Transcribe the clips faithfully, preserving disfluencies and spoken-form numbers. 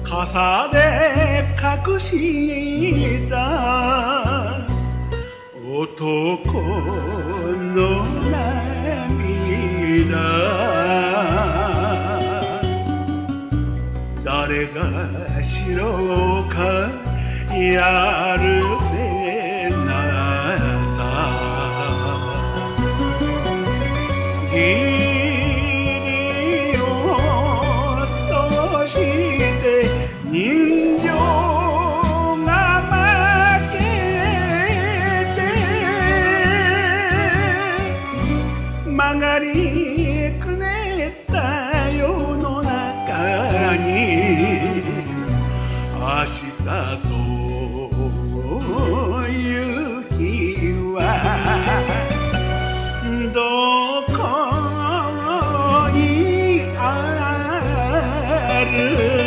傘で隠した男の涙、誰がしろうかやるせなさ、義理を通して人情が負けて、曲がりくねった世の中に明日という日はどこにある。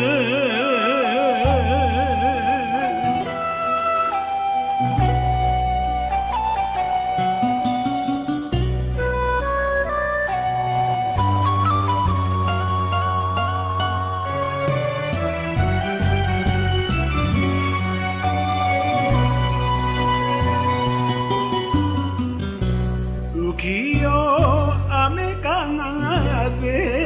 浮世雨風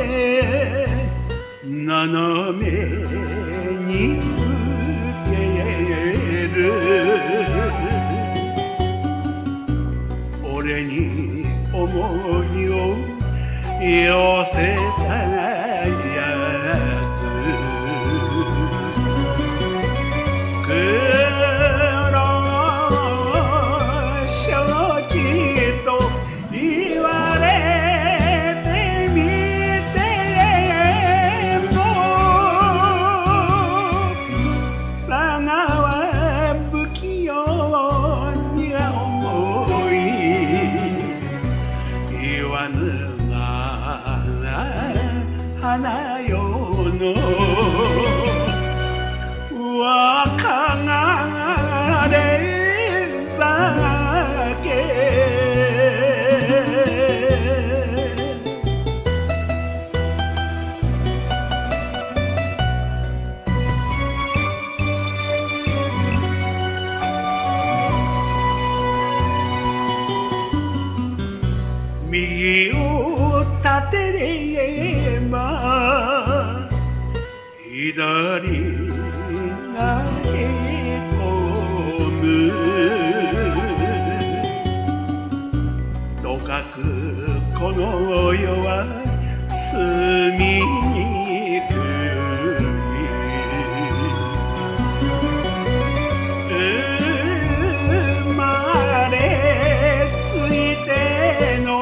斜めに受ける、俺に思いを寄せたやつ、花よの若れ酒、右を立てれば左がへこむ、とかくこの世は住みにくい、生まれついての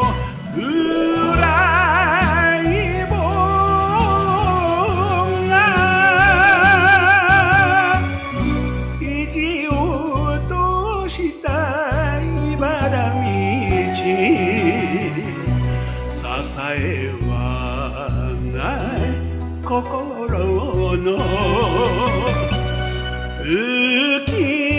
支えはない心の浮き